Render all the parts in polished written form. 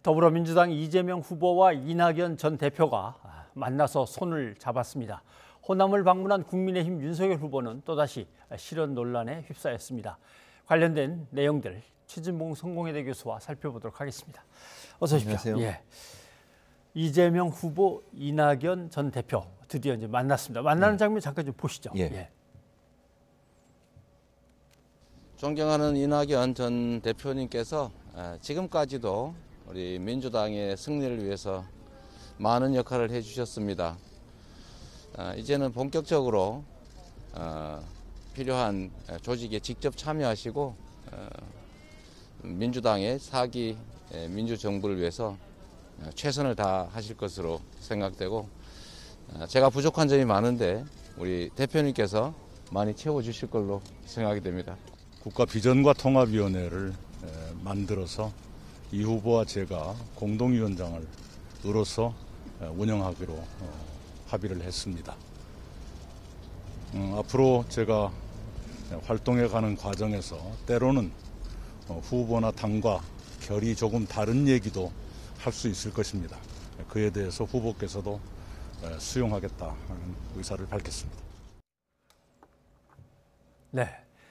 더불어민주당 이재명 후보와 이낙연 전 대표가 만나서 손을 잡았습니다. 호남을 방문한 국민의힘 윤석열 후보는 또다시 실언 논란에 휩싸였습니다. 관련된 내용들 최진봉 성공회대 교수와 살펴보도록 하겠습니다. 어서 오십시오. 안녕하세요. 예. 이재명 후보, 이낙연 전 대표 드디어 이제 만났습니다. 만나는 장면 잠깐 좀 보시죠. 예. 존경하는 이낙연 전 대표님께서 지금까지도 우리 민주당의 승리를 위해서 많은 역할을 해주셨습니다. 이제는 본격적으로 필요한 조직에 직접 참여하시고 민주당의 4기 민주정부를 위해서 최선을 다하실 것으로 생각되고, 제가 부족한 점이 많은데 우리 대표님께서 많이 채워주실 걸로 생각이 됩니다. 국가비전과 통합위원회를 만들어서 이 후보와 제가 공동위원장으로서 운영하기로 합의를 했습니다. 앞으로 제가 활동해가는 과정에서 때로는 후보나 당과 결이 조금 다른 얘기도 할 수 있을 것입니다. 그에 대해서 후보께서도 수용하겠다는 의사를 밝혔습니다. 네.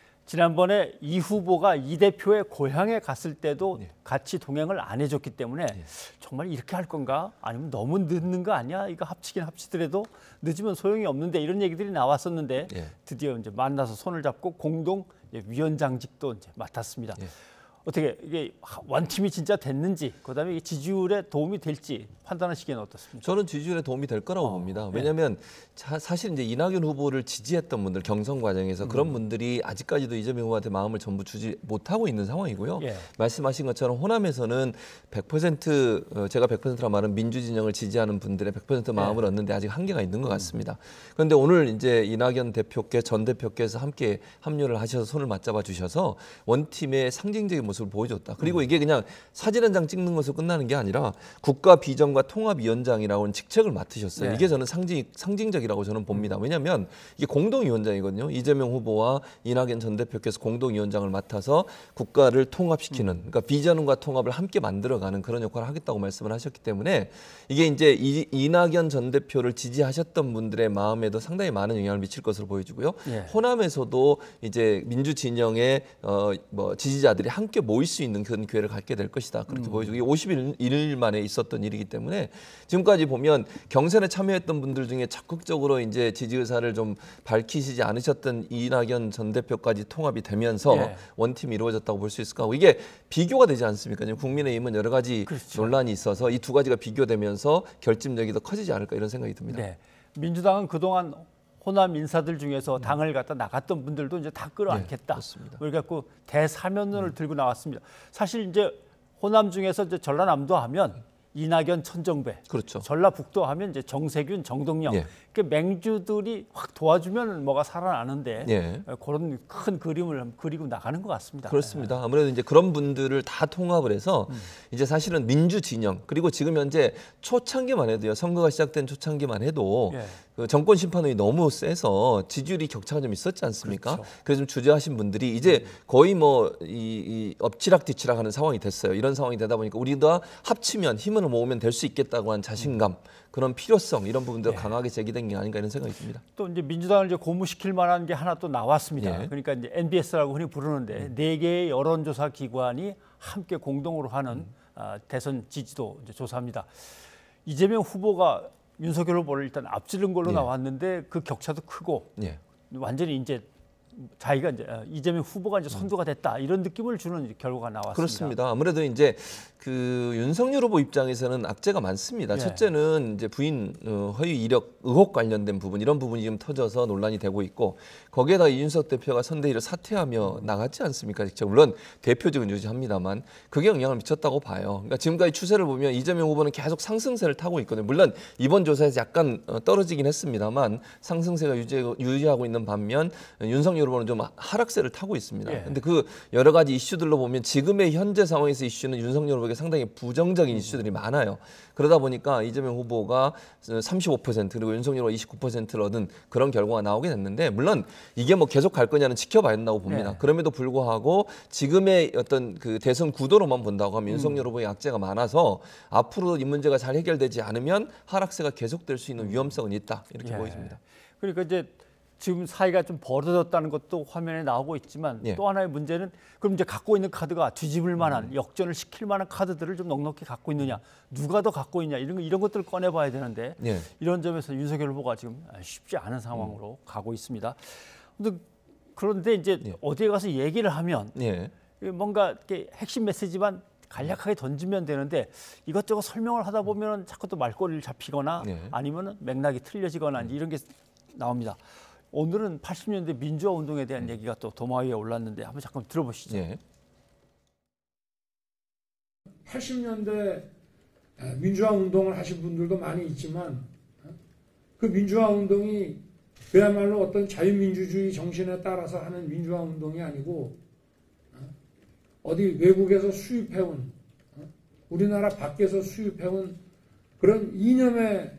지난번에 이 후보가 이 대표의 고향에 갔을 때도 같이 동행을 안 해줬기 때문에 정말 이렇게 할 건가? 아니면 너무 늦는 거 아니야? 이거 합치긴 합치더라도 늦으면 소용이 없는데 이런 얘기들이 나왔었는데 드디어 이제 만나서 손을 잡고 공동 위원장직도 이제 맡았습니다. 어떻게 이게 원팀이 진짜 됐는지, 그다음에 이게 지지율에 도움이 될지 판단하시기에는 어떻습니까? 저는 지지율에 도움이 될 거라고 봅니다. 왜냐하면 사실 이제 이낙연 후보를 지지했던 분들, 경선 과정에서 그런 분들이 아직까지도 이재명 후보한테 마음을 전부 주지 못하고 있는 상황이고요. 말씀하신 것처럼 호남에서는 100% 제가 100%라 말은 민주진영을 지지하는 분들의 100% 마음을 얻는데 아직 한계가 있는 것 같습니다. 그런데 오늘 이제 이낙연 전 대표께서 함께 합류를 하셔서 손을 맞잡아 주셔서 원팀의 상징적인 모습을 보여줬다. 그리고 이게 그냥 사진 한 장 찍는 것으로 끝나는 게 아니라 국가비전과 통합위원장이라고 하는 직책을 맡으셨어요. 이게 저는 상징적이라고 저는 봅니다. 왜냐하면 이게 공동위원장이거든요. 이재명 후보와 이낙연 전 대표께서 공동위원장을 맡아서 국가를 통합시키는, 그러니까 비전과 통합을 함께 만들어가는 그런 역할을 하겠다고 말씀을 하셨기 때문에 이게 이제 이낙연 전 대표를 지지하셨던 분들의 마음에도 상당히 많은 영향을 미칠 것으로 보여지고요. 호남에서도 이제 민주진영의 지지자들이 함께 모일 수 있는 그런 기회를 갖게 될 것이다. 그렇게 보여지고, 이게 51일 만에 있었던 일이기 때문에 지금까지 보면 경선에 참여했던 분들 중에 적극적으로 이제 지지 의사를 좀 밝히시지 않으셨던 이낙연 전 대표까지 통합이 되면서 원팀이 이루어졌다고 볼 수 있을 거고, 이게 비교가 되지 않습니까? 지금 국민의힘은 여러 가지 논란이 있어서 이 두 가지가 비교되면서 결집력이 더 커지지 않을까 이런 생각이 듭니다. 민주당은 그동안 호남 인사들 중에서 당을 갖다 나갔던 분들도 이제 다 끌어안겠다. 그래갖고 대사면론을 들고 나왔습니다. 사실 이제 호남 중에서 이제 전라남도 하면 이낙연, 천정배, 전라북도 하면 이제 정세균, 정동영, 그 맹주들이 확 도와주면 뭐가 살아나는데 그런 큰 그림을 그리고 나가는 것 같습니다. 그렇습니다. 아무래도 이제 그런 분들을 다 통합을 해서 이제 사실은 민주 진영, 그리고 지금 현재 초창기만 해도요, 선거가 시작된 초창기만 해도 그 정권 심판론이 너무 세서 지지율이 격차가 좀 있었지 않습니까? 그래서 좀 주저하신 분들이 이제 거의 이 엎치락뒤치락하는 상황이 됐어요. 이런 상황이 되다 보니까 우리가 합치면 힘을 모으면 될 수 있겠다고 한 자신감, 그런 필요성, 이런 부분도 강하게 제기된 게 아닌가 이런 생각이 듭니다. 또 이제 민주당을 이제 고무시킬 만한 게 하나 또 나왔습니다. 그러니까 이제 NBS라고 흔히 부르는데 4개의 여론조사 기관이 함께 공동으로 하는 대선 지지도 이제 조사합니다. 이재명 후보가 윤석열 후보를 일단 앞지른 걸로 나왔는데 그 격차도 크고 완전히 이제 자기가 이제 이재명 후보가 이제 선두가 됐다, 이런 느낌을 주는 결과가 나왔습니다. 그렇습니다. 아무래도 이제 그 윤석열 후보 입장에서는 악재가 많습니다. 첫째는 이제 부인 허위 이력 의혹 관련된 부분, 이런 부분이 지금 터져서 논란이 되고 있고, 거기에다 이준석 대표가 선대위를 사퇴하며 나갔지 않습니까? 직접 물론 대표직은 유지합니다만 그게 영향을 미쳤다고 봐요. 그러니까 지금까지 추세를 보면 이재명 후보는 계속 상승세를 타고 있거든요. 물론 이번 조사에서 약간 떨어지긴 했습니다만 상승세가 유지하고 있는 반면 윤석열 윤석열 후보는 좀 하락세를 타고 있습니다. 예. 근데 그 여러 가지 이슈들로 보면 지금의 현재 상황에서 이슈는 윤석열 후보에게 상당히 부정적인 이슈들이 많아요. 그러다 보니까 이재명 후보가 35% 그리고 윤석열 후보가 29%를 얻은 그런 결과가 나오게 됐는데 물론 이게 뭐 계속 갈 거냐는 지켜봐야 된다고 봅니다. 네. 그럼에도 불구하고 지금의 어떤 그 대선 구도로만 본다고 하면 윤석열 후보의 악재가 많아서 앞으로 이 문제가 잘 해결되지 않으면 하락세가 계속될 수 있는 위험성은 있다 이렇게 예. 보입니다. 그러니까 이제 지금 사이가 좀 벌어졌다는 것도 화면에 나오고 있지만 예. 또 하나의 문제는 그럼 이제 갖고 있는 카드가 뒤집을 만한 역전을 시킬 만한 카드들을 좀 넉넉히 갖고 있느냐, 누가 더 갖고 있냐 이런 것들을 꺼내봐야 되는데 예. 이런 점에서 윤석열 후보가 지금 쉽지 않은 상황으로 가고 있습니다. 그런데 이제 예. 어디에 가서 얘기를 하면 예. 뭔가 이렇게 핵심 메시지만 간략하게 던지면 되는데 이것저것 설명을 하다 보면 자꾸 또 말꼬리를 잡히거나 네. 아니면 맥락이 틀려지거나 이런 게 나옵니다. 오늘은 80년대 민주화 운동에 대한 얘기가 또 도마 위에 올랐는데 한번 잠깐 들어보시죠. 예. 80년대 민주화 운동을 하신 분들도 많이 있지만 그 민주화 운동이 그야말로 어떤 자유민주주의 정신에 따라서 하는 민주화 운동이 아니고 어디 외국에서 수입해온 우리나라 밖에서 수입해온 그런 이념에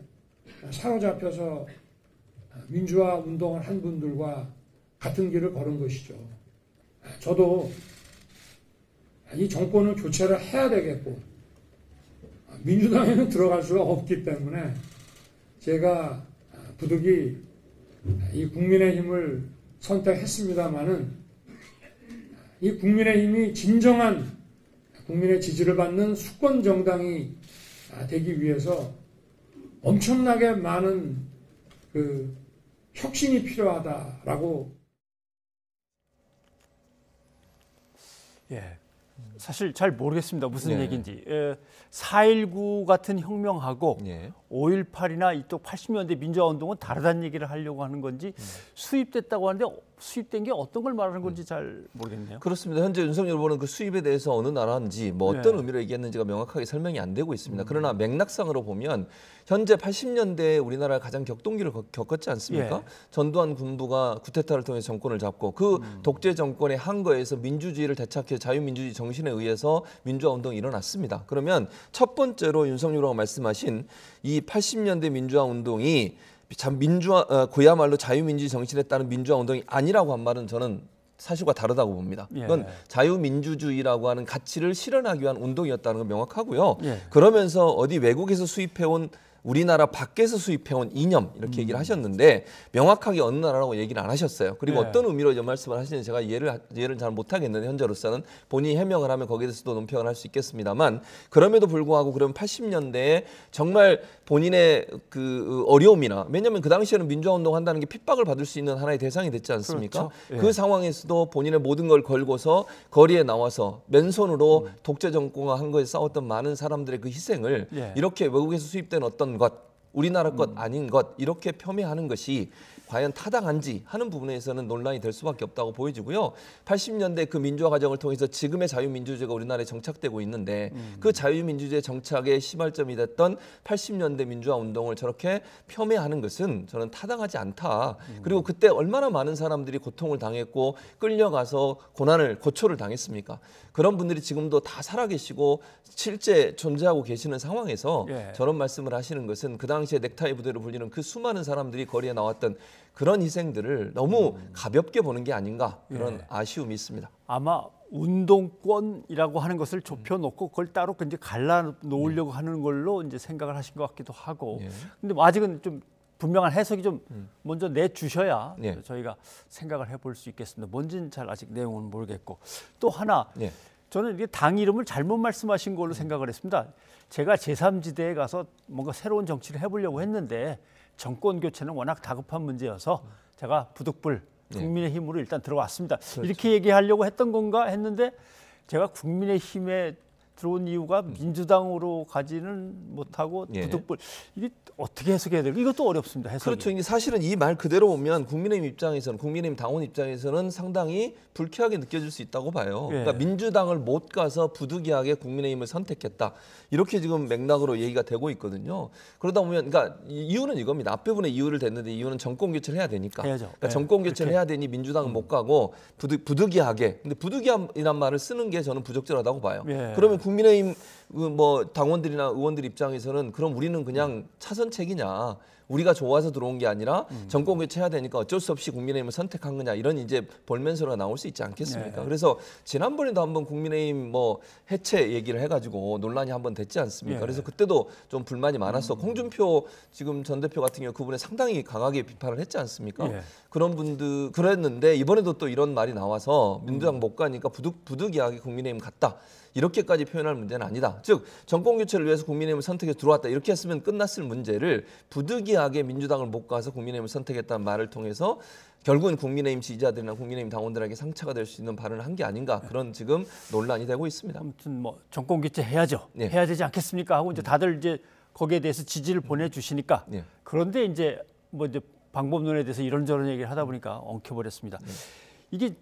사로잡혀서 민주화 운동을 한 분들과 같은 길을 걸은 것이죠. 저도 이 정권을 교체를 해야 되겠고 민주당에는 들어갈 수가 없기 때문에 제가 부득이 이 국민의힘을 선택했습니다마는 이 국민의힘이 진정한 국민의 지지를 받는 수권 정당이 되기 위해서 엄청나게 많은 그 혁신이 필요하다라고. 예, 사실 잘 모르겠습니다. 무슨 네. 얘기인지. 4.19 같은 혁명하고 예. 5.18이나 이쪽 80년대 민주화 운동은 다르다는 얘기를 하려고 하는 건지 수입됐다고 하는데 수입된 게 어떤 걸 말하는 건지 잘 모르겠네요. 그렇습니다. 현재 윤석열 후보는 그 수입에 대해서 어느 나라인지 뭐 어떤 네. 의미로 얘기했는지가 명확하게 설명이 안 되고 있습니다. 그러나 맥락상으로 보면 현재 80년대에 우리나라가 가장 격동기를 겪었지 않습니까? 예. 전두환 군부가 쿠데타를 통해서 정권을 잡고 그 독재 정권의 한거에서 민주주의를 되찾기 자유민주주의 정신에 의해서 민주화 운동이 일어났습니다. 그러면 첫 번째로 윤석열 후보가 말씀하신 이 80년대 민주화 운동이 참 그야말로 자유민주주의 정신에 따른 민주화 운동이 아니라고 한 말은 저는 사실과 다르다고 봅니다. 이건 예. 자유민주주의라고 하는 가치를 실현하기 위한 운동이었다는 건 명확하고요. 예. 그러면서 어디 외국에서 수입해온 우리나라 밖에서 수입해온 이념 이렇게 얘기를 하셨는데 명확하게 어느 나라라고 얘기를 안 하셨어요. 그리고 네. 어떤 의미로 이 말씀을 하시는지 제가 이해를 잘 못하겠는데 현재로서는 본인이 해명을 하면 거기에 대해서도 논평을 할 수 있겠습니다만 그럼에도 불구하고 그러면 80년대에 정말 본인의 그 어려움이나 왜냐하면 그 당시에는 민주화 운동 한다는 게 핍박을 받을 수 있는 하나의 대상이 됐지 않습니까? 그렇죠. 예. 그 상황에서도 본인의 모든 걸 걸고서 거리에 나와서 맨손으로 독재 정권과 한 거에 싸웠던 많은 사람들의 그 희생을 예. 이렇게 외국에서 수입된 어떤 것, 우리나라 것 아닌 것 이렇게 폄훼하는 것이 과연 타당한지 하는 부분에서는 논란이 될 수밖에 없다고 보여지고요. 80년대 그 민주화 과정을 통해서 지금의 자유민주주의가 우리나라에 정착되고 있는데 그 자유민주주의 정착의 시발점이 됐던 80년대 민주화 운동을 저렇게 폄훼하는 것은 저는 타당하지 않다. 그리고 그때 얼마나 많은 사람들이 고통을 당했고 끌려가서 고초를 당했습니까? 그런 분들이 지금도 다 살아계시고 실제 존재하고 계시는 상황에서 예. 저런 말씀을 하시는 것은 그 당시에 넥타이 부대로 불리는 그 수많은 사람들이 거리에 나왔던 그런 희생들을 너무 가볍게 보는 게 아닌가 그런 예. 아쉬움이 있습니다. 아마 운동권이라고 하는 것을 좁혀놓고 그걸 따로 이제 갈라 놓으려고 하는 걸로 이제 생각을 하신 것 같기도 하고. 예. 근데 뭐 아직은 좀 분명한 해석이 좀 먼저 내주셔야 예. 저희가 생각을 해볼 수 있겠습니다. 뭔지는 잘 아직 내용은 모르겠고. 또 하나 예. 저는 이게 당 이름을 잘못 말씀하신 걸로 생각을 했습니다. 제가 제3지대에 가서 뭔가 새로운 정치를 해보려고 했는데 정권 교체는 워낙 다급한 문제여서 제가 부득불 국민의힘으로 일단 들어왔습니다. 그렇죠. 이렇게 얘기하려고 했던 건가 했는데 제가 국민의힘에 들어온 이유가 민주당으로 가지는 못하고 부득불 이게 어떻게 해석해야 될까? 이것도 어렵습니다. 해석이. 그렇죠. 이게 사실은 이 말 그대로 보면 국민의힘 입장에서는 국민의힘 당원 입장에서는 상당히 불쾌하게 느껴질 수 있다고 봐요. 그러니까 민주당을 못 가서 부득이하게 국민의힘을 선택했다. 이렇게 지금 맥락으로 얘기가 되고 있거든요. 그러다 보면 그러니까 이유는 이겁니다. 앞부분에 이유를 댔는데 이유는 정권 교체를 해야 되니까. 해야죠. 그러니까 정권 교체를 해야 되니 민주당은 못 가고 부득이하게. 근데 부득이함이란 말을 쓰는 게 저는 부적절하다고 봐요. 그러면 국민의힘 뭐 당원들이나 의원들 입장에서는 그럼 우리는 그냥 차선책이냐. 우리가 좋아서 들어온 게 아니라 정권 교체해야 되니까 어쩔 수 없이 국민의힘을 선택한 거냐 이런 이제 볼멘소리가 나올 수 있지 않겠습니까? 그래서 지난번에도 한번 국민의힘 뭐 해체 얘기를 해가지고 논란이 한번 됐지 않습니까? 그래서 그때도 좀 불만이 많았어. 홍준표 지금 전 대표 같은 경우 그분에 상당히 강하게 비판을 했지 않습니까? 그런 분들 그랬는데 이번에도 또 이런 말이 나와서 민주당 못 가니까 부득이하게 국민의힘 갔다. 이렇게까지 표현할 문제는 아니다. 즉 정권 교체를 위해서 국민의힘을 선택해서 들어왔다. 이렇게 했으면 끝났을 문제를 부득이하게 민주당을 못 가서 국민의힘을 선택했다는 말을 통해서 결국은 국민의힘 지지자들이나 국민의힘 당원들에게 상처가 될 수 있는 발언을 한 게 아닌가 그런 지금 논란이 되고 있습니다. 아무튼 뭐 정권 교체 해야죠. 해야 되지 않겠습니까? 하고 이제 다들 이제 거기에 대해서 지지를 보내주시니까 그런데 이제 뭐 이제 방법론에 대해서 이런저런 얘기를 하다 보니까 엉켜버렸습니다. 이게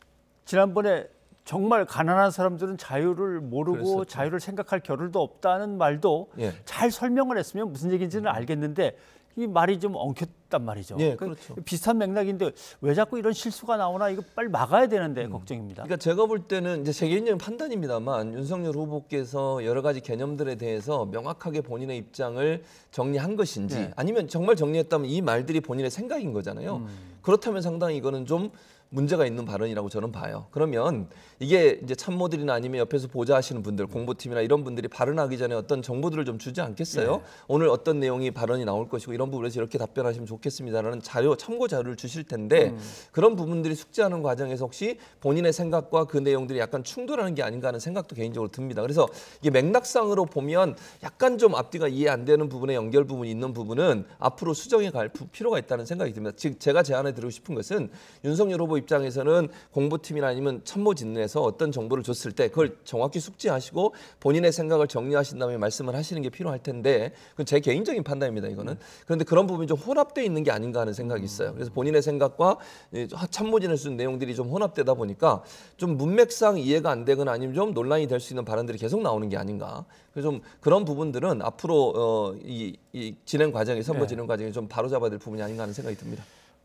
지난번에 정말 가난한 사람들은 자유를 모르고 그랬었죠. 자유를 생각할 겨를도 없다는 말도 잘 설명을 했으면 무슨 얘기인지는 알겠는데 이 말이 좀 엉켰단 말이죠. 그렇죠. 비슷한 맥락인데 왜 자꾸 이런 실수가 나오나 이거 빨리 막아야 되는데 걱정입니다. 그러니까 제가 볼 때는 이제 제 개인적인 판단입니다만 윤석열 후보께서 여러 가지 개념들에 대해서 명확하게 본인의 입장을 정리한 것인지 아니면 정말 정리했다면 이 말들이 본인의 생각인 거잖아요. 그렇다면 상당히 이거는 좀 문제가 있는 발언이라고 저는 봐요. 그러면 이게 이제 참모들이나 아니면 옆에서 보좌하시는 분들, 공보팀이나 이런 분들이 발언하기 전에 어떤 정보들을 좀 주지 않겠어요? 오늘 어떤 내용이 발언이 나올 것이고 이런 부분에서 이렇게 답변하시면 좋겠습니다라는 자료, 참고 자료를 주실 텐데 그런 부분들이 숙지하는 과정에서 혹시 본인의 생각과 그 내용들이 약간 충돌하는 게 아닌가 하는 생각도 개인적으로 듭니다. 그래서 이게 맥락상으로 보면 약간 좀 앞뒤가 이해 안 되는 부분에 연결 부분이 있는 부분은 앞으로 수정해 갈 필요가 있다는 생각이 듭니다. 즉 제가 제안해 드리고 싶은 것은 윤석열 후보 입장에서는 공보팀이나 아니면 참모진에서 어떤 정보를 줬을 때 그걸 정확히 숙지하시고 본인의 생각을 정리하신 다음에 말씀을 하시는 게 필요할 텐데 그건 제 개인적인 판단입니다. 이거는. 그런데 그런 부분이 좀 혼합되어 있는 게 아닌가 하는 생각이 있어요. 그래서 본인의 생각과 참모진에서 준 내용들이 좀 혼합되다 보니까 좀 문맥상 이해가 안 되거나 아니면 좀 논란이 될 수 있는 발언들이 계속 나오는 게 아닌가. 그래서 좀 그런 부분들은 앞으로 이 진행 과정에 선거 진행 과정에 좀 바로잡아야 될 부분이 아닌가 하는 생각이 듭니다.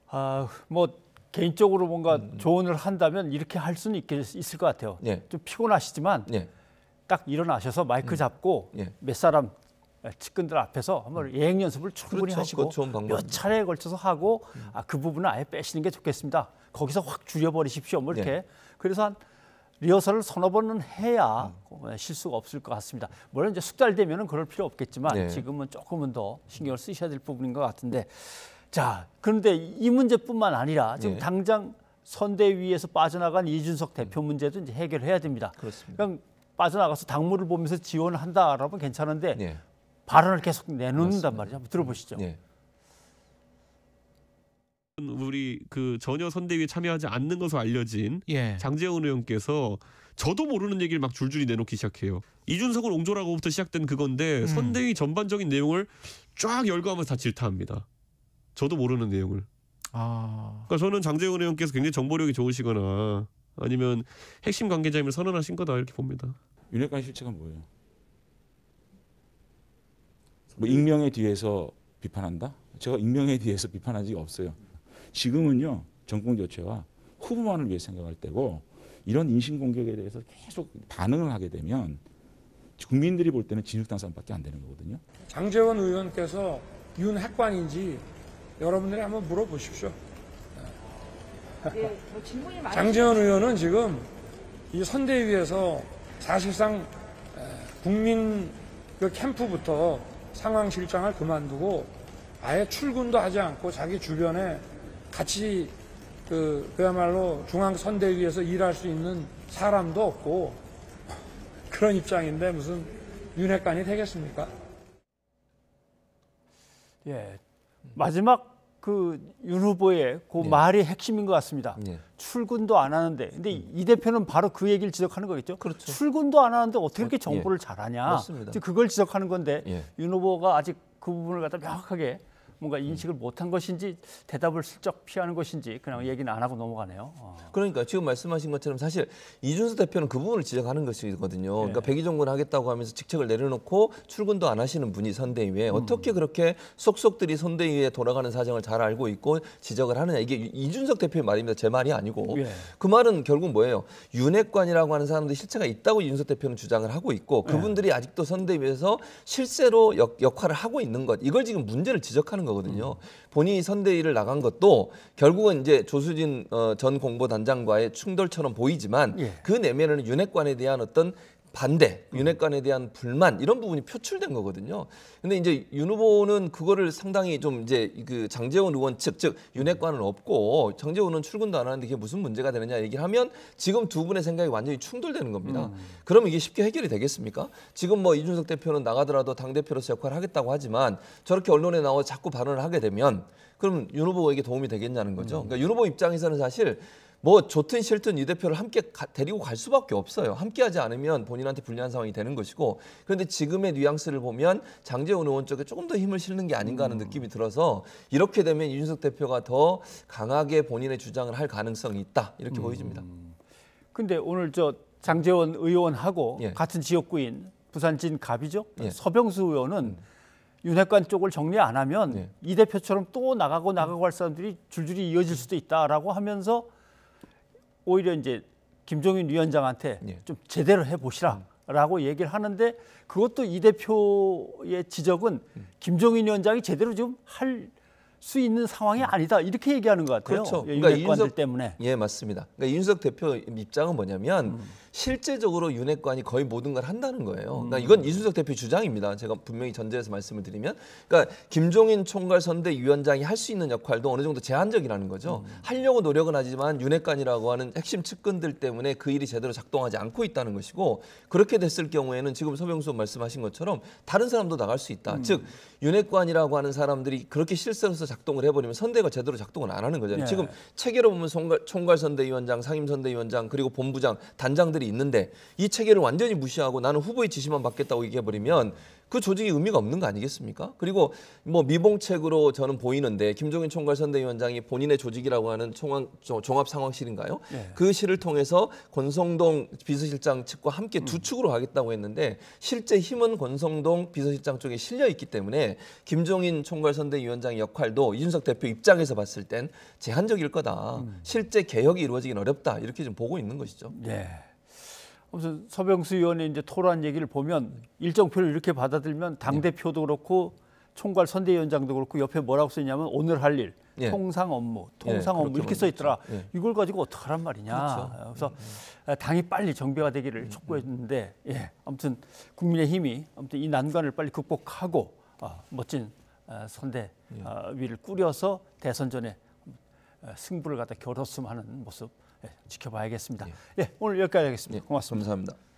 뭐 개인적으로 뭔가 조언을 한다면 이렇게 할 수는 있을 것 같아요. 좀 피곤하시지만 딱 일어나셔서 마이크 잡고 몇 사람 측근들 앞에서 한번 예행 연습을 충분히 하시고 몇 차례에 걸쳐서 하고 그 부분은 아예 빼시는 게 좋겠습니다. 거기서 확 줄여버리십시오. 뭐 이렇게. 그래서 한 리허설을 서너 번은 해야 실수가 없을 것 같습니다. 물론 이제 숙달되면은 그럴 필요 없겠지만 지금은 조금은 더 신경을 쓰셔야 될 부분인 것 같은데 자, 그런데 이 문제뿐만 아니라 지금 당장 선대위에서 빠져나간 이준석 대표 문제도 이제 해결해야 됩니다. 그렇습니다. 그냥 빠져나가서 당무를 보면서 지원을 한다라면 괜찮은데 발언을 계속 내놓는단 말이죠. 한번 들어보시죠. 우리 그 전혀 선대위에 참여하지 않는 것으로 알려진 장제원 의원께서 저도 모르는 얘기를 막 줄줄이 내놓기 시작해요. 이준석을 옹졸하고부터 시작된 그건데 선대위 전반적인 내용을 쫙 열거하면서 다 질타합니다. 저도 모르는 내용을. 그러니까 저는 장제원 의원께서 굉장히 정보력이 좋으시거나 아니면 핵심 관계자임을 선언하신 거다 이렇게 봅니다. 윤핵관 실체가 뭐예요? 뭐 익명에 뒤에서 비판한다? 제가 익명에 뒤에서 비판한 적이 없어요. 지금은요 정권 교체와 후보만을 위해 생각할 때고 이런 인신공격에 대해서 계속 반응을 하게 되면 국민들이 볼 때는 진흙탕산밖에 안 되는 거거든요. 장제원 의원께서 윤핵관인지 여러분들이 한번 물어보십시오. 장제원 의원은 지금 이 선대위에서 사실상 국민 그 캠프부터 상황실장을 그만두고 아예 출근도 하지 않고 자기 주변에 같이 그야말로 중앙선대위에서 일할 수 있는 사람도 없고 그런 입장인데 무슨 윤핵관이 되겠습니까? 마지막 그 윤 후보의 그 말이 핵심인 것 같습니다. 출근도 안 하는데, 근데 이 대표는 바로 그 얘기를 지적하는 거겠죠. 그렇죠. 출근도 안 하는데 어떻게 이렇게 정보를 잘하냐. 맞습니다. 그걸 지적하는 건데 윤 후보가 아직 그 부분을 갖다 명확하게 뭔가 인식을 못한 것인지 대답을 슬쩍 피하는 것인지 그냥 얘기는 안 하고 넘어가네요. 그러니까 지금 말씀하신 것처럼 사실 이준석 대표는 그 부분을 지적하는 것이거든요. 그러니까 백의종군 하겠다고 하면서 직책을 내려놓고 출근도 안 하시는 분이 선대위에 어떻게 그렇게 속속들이 선대위에 돌아가는 사정을 잘 알고 있고 지적을 하느냐. 이게 이준석 대표의 말입니다. 제 말이 아니고. 그 말은 결국 뭐예요? 윤핵관이라고 하는 사람들이 실체가 있다고 이준석 대표는 주장을 하고 있고 그분들이 아직도 선대위에서 실제로 역할을 하고 있는 것. 이걸 지금 문제를 지적하는 거거든요. 본인이 선대위를 나간 것도 결국은 이제 조수진 전 공보단장과의 충돌처럼 보이지만 그 내면에는 윤핵관에 대한 어떤 반대, 윤핵관에 대한 불만 이런 부분이 표출된 거거든요. 근데 이제 윤 후보는 그거를 상당히 좀 이제 그 장제원 의원 측, 즉 윤핵관은 없고 장제원 의원은 출근도 안 하는데 이게 무슨 문제가 되느냐 얘기를 하면 지금 두 분의 생각이 완전히 충돌되는 겁니다. 그럼 이게 쉽게 해결이 되겠습니까? 지금 뭐 이준석 대표는 나가더라도 당대표로서 역할을 하겠다고 하지만 저렇게 언론에 나와 자꾸 발언을 하게 되면 그럼 윤 후보에게 도움이 되겠냐는 거죠. 그러니까 윤 후보 입장에서는 사실 뭐 좋든 싫든 이 대표를 함께 데리고 갈 수밖에 없어요. 함께하지 않으면 본인한테 불리한 상황이 되는 것이고 그런데 지금의 뉘앙스를 보면 장제원 의원 쪽에 조금 더 힘을 실는 게 아닌가 하는 느낌이 들어서 이렇게 되면 이준석 대표가 더 강하게 본인의 주장을 할 가능성이 있다 이렇게 보여집니다. 근데 오늘 저 장제원 의원하고 같은 지역구인 부산진 갑이죠. 서병수 의원은 윤핵관 쪽을 정리 안 하면 이 대표처럼 또 나가고 할 사람들이 줄줄이 이어질 수도 있다라고 하면서 오히려 이제 김종인 위원장한테 좀 제대로 해보시라라고 얘기를 하는데 그것도 이 대표의 지적은 김종인 위원장이 제대로 좀 할 수 있는 상황이 아니다 이렇게 얘기하는 것 같아요. 그렇죠. 그러니까 윤핵관들 때문에. 예, 맞습니다. 그러니까 이준석 대표 입장은 뭐냐면 실제적으로 윤핵관이 거의 모든 걸 한다는 거예요. 그러니까 이건 이준석 대표 주장입니다. 제가 분명히 전제해서 말씀을 드리면, 그러니까 김종인 총괄선대위원장이 할 수 있는 역할도 어느 정도 제한적이라는 거죠. 하려고 노력은 하지만 윤핵관이라고 하는 핵심 측근들 때문에 그 일이 제대로 작동하지 않고 있다는 것이고 그렇게 됐을 경우에는 지금 서병수 말씀하신 것처럼 다른 사람도 나갈 수 있다. 즉 윤핵관이라고 하는 사람들이 그렇게 실세로서 작동을 해버리면 선대가 제대로 작동을 안 하는 거잖아요. 지금 체계로 보면 총괄선대위원장, 상임선대위원장 그리고 본부장, 단장들이 있는데 이 체계를 완전히 무시하고 나는 후보의 지시만 받겠다고 얘기해버리면 그 조직이 의미가 없는 거 아니겠습니까? 그리고 뭐 미봉책으로 저는 보이는데 김종인 총괄선대위원장이 본인의 조직이라고 하는 종합상황실인가요? 그 실을 통해서 권성동 비서실장 측과 함께 두 축으로 가겠다고 했는데 실제 힘은 권성동 비서실장 쪽에 실려 있기 때문에 김종인 총괄선대위원장의 역할도 이준석 대표 입장에서 봤을 땐 제한적일 거다. 실제 개혁이 이루어지긴 어렵다. 이렇게 좀 보고 있는 것이죠. 네. 아무튼 서병수 의원의 이제 토론 얘기를 보면 일정표를 이렇게 받아들면 당 대표도 그렇고 총괄 선대위원장도 그렇고 옆에 뭐라고 써있냐면 오늘 할 일, 통상 업무 이렇게 써 있더라. 이걸 가지고 어떻게 하란 말이냐. 그래서 당이 빨리 정비가 되기를 촉구했는데 아무튼 국민의힘이 아무튼 이 난관을 빨리 극복하고 멋진 선대위를 꾸려서 대선 전에 승부를 갖다 겨뤘으면 하는 모습 지켜봐야겠습니다. 오늘 여기까지 하겠습니다. 고맙습니다. 감사합니다.